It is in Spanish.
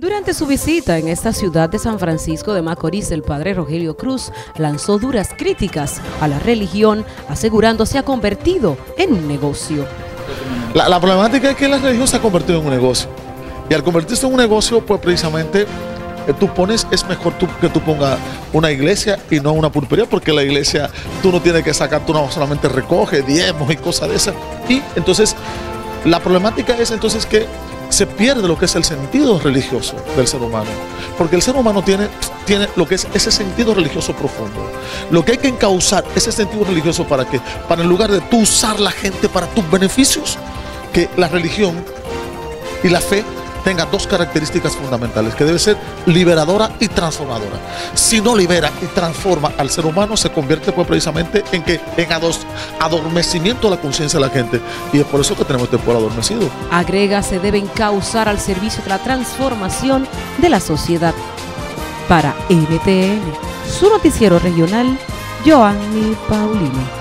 Durante su visita en esta ciudad de San Francisco de Macorís, el padre Rogelio Cruz lanzó duras críticas a la religión, asegurando se ha convertido en un negocio. La problemática es que la religión se ha convertido en un negocio. Y al convertirse en un negocio, pues precisamente es mejor que tú pongas una iglesia y no una pulpería, porque la iglesia tú no tienes que sacar, tú no solamente recoges diezmos y cosas de esas. Y entonces la problemática es entonces que se pierde lo que es el sentido religioso del ser humano, porque el ser humano tiene lo que es ese sentido religioso profundo. Lo que hay que encauzar ese sentido religioso para en lugar de tú usar la gente para tus beneficios, que la religión y la fe tenga dos características fundamentales, que debe ser liberadora y transformadora. Si no libera y transforma al ser humano, se convierte pues precisamente en adormecimiento de la conciencia de la gente, y es por eso que tenemos este pueblo adormecido. Agrega, se debe encauzar al servicio de la transformación de la sociedad. Para NTN, su noticiero regional, Joanny Paulino.